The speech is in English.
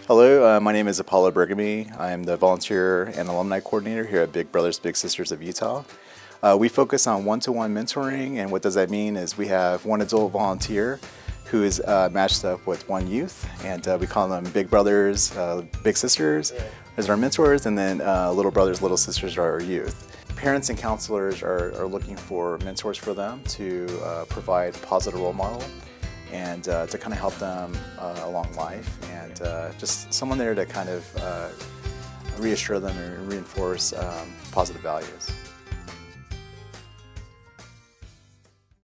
Hello, my name is Apollo Bergamy. I am the volunteer and alumni coordinator here at Big Brothers Big Sisters of Utah. We focus on one-to-one mentoring, and what does that mean is we have one adult volunteer who is matched up with one youth, and we call them Big Brothers, Big Sisters as our mentors, and then Little Brothers, Little Sisters are our youth. Parents and counselors are looking for mentors for them to provide a positive role model and to kind of help them along life, and just someone there to kind of reassure them and reinforce positive values.